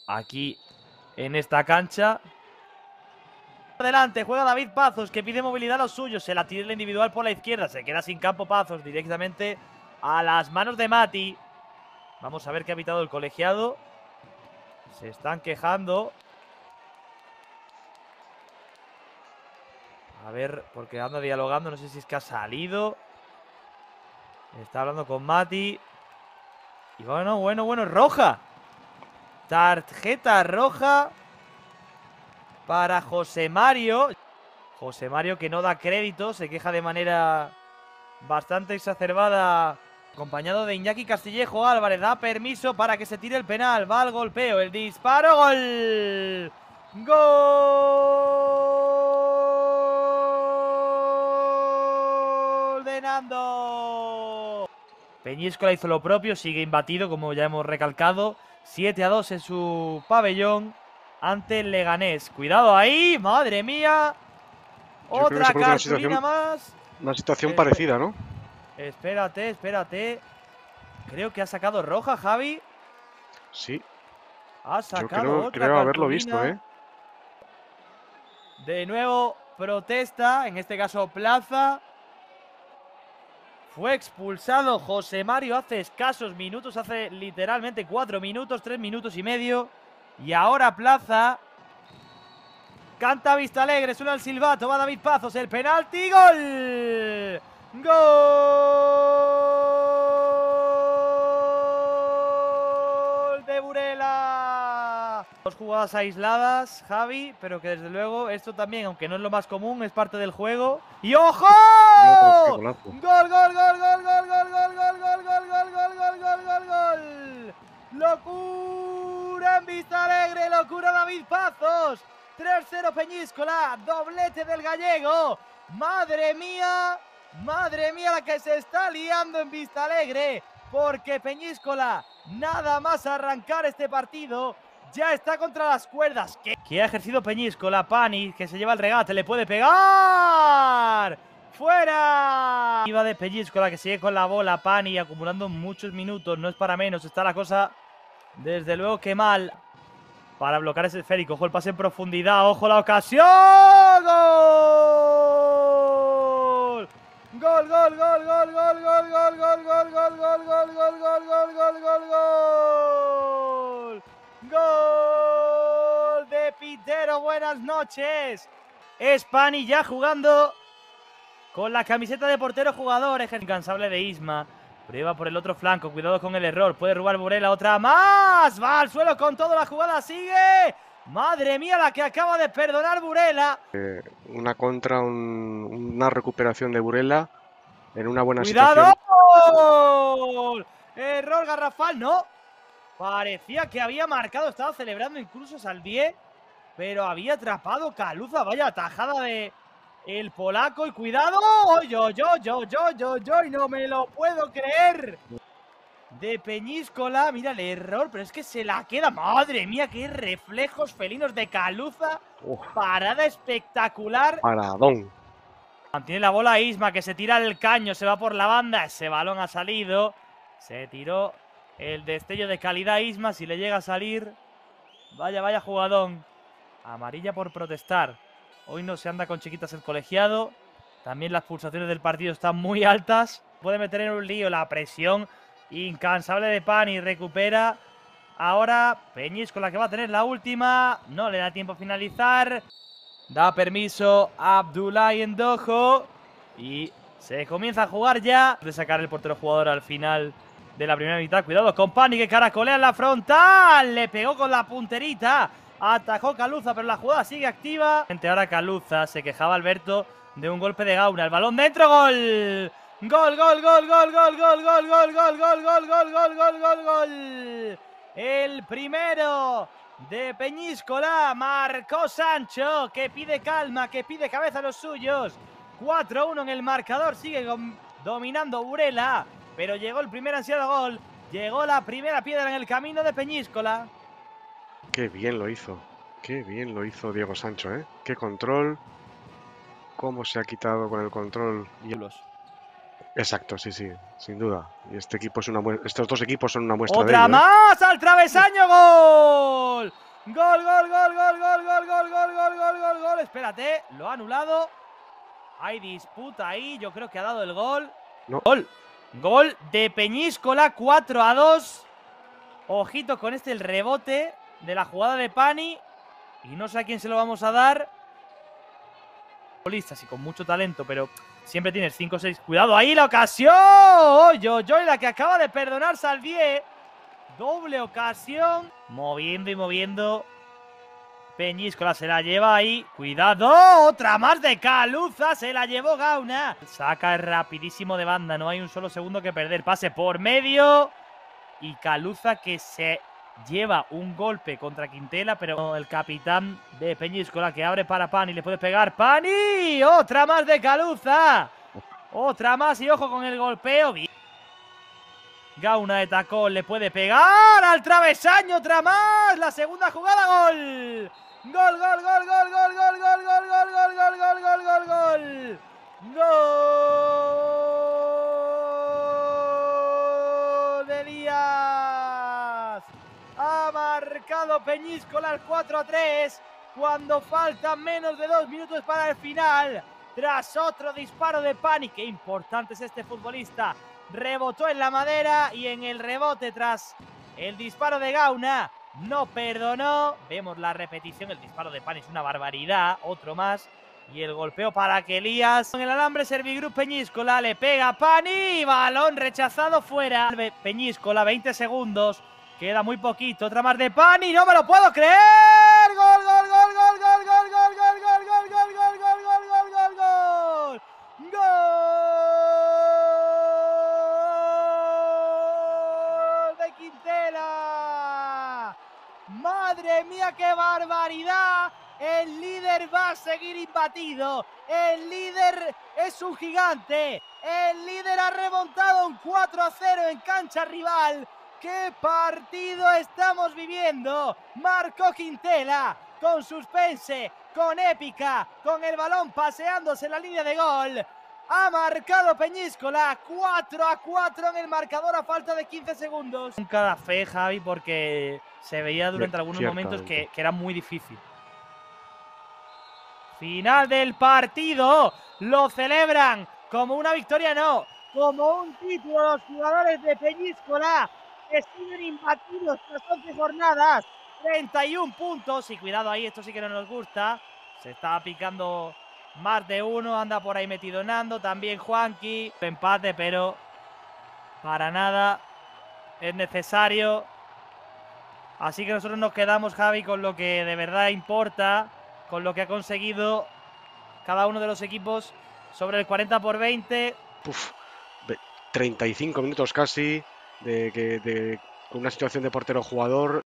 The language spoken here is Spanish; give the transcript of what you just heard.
aquí en esta cancha. Adelante, juega David Pazos, que pide movilidad a los suyos. Se la tira el individual por la izquierda. Se queda sin campo Pazos, directamente a las manos de Mati. Vamos a ver qué ha pitado el colegiado. Se están quejando. A ver, porque anda dialogando. No sé si es que ha salido. Está hablando con Mati. Y bueno, roja. Tarjeta roja para José Mario. José Mario, que no da crédito, se queja de manera bastante exacerbada. Acompañado de Iñaki Castillejo Álvarez. Da permiso para que se tire el penal. Va al golpeo, el disparo, gol. Gol de Nando. Peñíscola hizo lo propio, sigue imbatido, como ya hemos recalcado. 7-2 en su pabellón ante el Leganés. Cuidado ahí, madre mía. Otra cartulina más. Una situación parecida, ¿no? Espérate. Creo que ha sacado roja, Javi. Sí. Ha sacado otra creo haberlo visto, ¿eh? De nuevo, protesta, en este caso Plaza. Fue expulsado José Mario hace escasos minutos, hace literalmente 4 minutos, 3 minutos y medio. Y ahora Plaza. Canta Vistalegre, suena el silbato, va David Pazos, el penalti, ¡gol! ¡Gol de Burela! Dos jugadas aisladas, Javi, pero que desde luego esto también, aunque no es lo más común, es parte del juego. ¡Y ojo! ¡Gol, gol! ¡Locura en Vistalegre! ¡Locura David Pazos! 3-0 Peñíscola, doblete del gallego. Madre mía la que se está liando en Vistalegre, porque Peñíscola, nada más arrancar este partido, ya está contra las cuerdas. ¿Qué ha ejercido Peñíscola? Pani, que se lleva el regate, le puede pegar. ¡Fuera! Iba de Peñíscola, que sigue con la bola. Pani acumulando muchos minutos, no es para menos. Está la cosa, desde luego, que mal. Para bloquear ese esférico, ojo el pase en profundidad, ojo la ocasión. ¡Gol! ¡Gol! ¡Gol de Pintero! Buenas noches. Es Pani ya jugando con la camiseta de portero jugador. Es incansable de Isma. Prueba por el otro flanco, cuidado con el error. Puede robar Burela, otra más. Va al suelo con todo, la jugada sigue. Madre mía, la que acaba de perdonar Burela. Una contra, una recuperación de Burela en una buena ¡Cuidado! situación. Error garrafal, no. Parecía que había marcado, estaba celebrando incluso Salvié, pero había atrapado Kaluza. Vaya tajada de el polaco. Y cuidado. Yo, no me lo puedo creer. De Peñíscola, mira el error, pero es que se la queda. Madre mía, qué reflejos felinos de Kaluza. Parada espectacular. Paradón. Mantiene la bola Isma, que se tira el caño, se va por la banda. Ese balón ha salido. Se tiró el destello de calidad Isma. Si le llega a salir, vaya jugadón. Amarilla por protestar. Hoy no se anda con chiquitas el colegiado. También las pulsaciones del partido están muy altas. Puede meter en un lío la presión incansable de Pani. Recupera. Ahora Peñíscola, que va a tener la última. No le da tiempo a finalizar. Da permiso a Abdoulaye Ndojo. Y se comienza a jugar ya. De sacar el portero jugador al final de la primera mitad. Cuidado con Pani, que caracolea en la frontal. Le pegó con la punterita. Atajó Kaluza, pero la jugada sigue activa. Ahora Kaluza, se quejaba Alberto de un golpe de Gauna. El balón dentro, gol. Gol. El primero de Peñíscola. Marcó Sancho, que pide calma, que pide cabeza a los suyos. 4-1 en el marcador. Sigue dominando Burela, pero llegó el primer ansiado gol. Llegó la primera piedra en el camino de Peñíscola. Qué bien lo hizo Diego Sancho, ¿eh? Qué control. Cómo se ha quitado con el control. Exacto, sí, sin duda. Y este equipo es estos dos equipos son una muestra de ello, ¡Otra más! ¡Al travesaño! ¡Gol! Gol, gol, gol, gol, gol, gol, gol, gol, gol, gol, gol, gol. Espérate, lo ha anulado. Hay disputa ahí, yo creo que ha dado el gol. No. Gol. Gol de Peñíscola, 4-2. Ojito con el rebote de la jugada de Pani. Y no sé a quién se lo vamos a dar. Futbolistas y con mucho talento, pero siempre tienes 5 o 6. Cuidado ahí, la ocasión. Yo, la que acaba de perdonar Salvié. Doble ocasión. Moviendo y moviendo. Peñíscola se la lleva ahí. Cuidado. Otra más de Caluza. Se la llevó Gauna. Saca rapidísimo de banda. No hay un solo segundo que perder. Pase por medio. Y Caluza que se lleva un golpe contra Quintela. Pero el capitán de Peñíscola que abre para Pani. Le puede pegar. ¡Pani! Otra más de Caluza. Otra más y ojo con el golpeo. Gauna de tacón le puede pegar al travesaño, otra más. La segunda jugada, gol. Gol, gol, gol, gol, gol, gol, gol, gol, gol, gol, gol, gol, gol, gol, gol. Gol de Díaz. Ha marcado Peñíscola al 4-3 cuando faltan menos de 2 minutos para el final. Tras otro disparo de Pani. Qué importante es este futbolista. Rebotó en la madera y en el rebote tras el disparo de Gauna no perdonó. Vemos la repetición, el disparo de Pani es una barbaridad, otro más. Y el golpeo para que Elías con el alambre Servigroup Peñíscola le pega a Pani. Balón rechazado fuera. Peñíscola, 20 segundos. Queda muy poquito. Otra más de Pani. ¡No me lo puedo creer! ¡Gol, gol, gol, gol, gol, gol, gol, gol, gol, gol, gol, gol, gol, gol, gol, gol, gol! ¡Gol de Quintela! ¡Madre mía, qué barbaridad! El líder va a seguir imbatido. El líder es un gigante. El líder ha remontado un 4-0 en cancha rival. ¡Qué partido estamos viviendo! Marcó Quintela con suspense, con épica, con el balón paseándose en la línea de gol. Ha marcado Peñíscola 4-4 en el marcador a falta de 15 segundos. Nunca da fe, Javi, porque se veía durante algunos momentos que era muy difícil. Final del partido. Lo celebran como una victoria, no, como un título los jugadores de Peñíscola, que siguen imbatidos tras 11 jornadas. 31 puntos. Y cuidado ahí, esto sí que no nos gusta. Se está picando más de uno. Anda por ahí metido Nando. También Juanqui. Empate, pero para nada es necesario. Así que nosotros nos quedamos, Javi, con lo que de verdad importa. Con lo que ha conseguido cada uno de los equipos sobre el 40-20. 35 minutos casi con una situación de portero jugador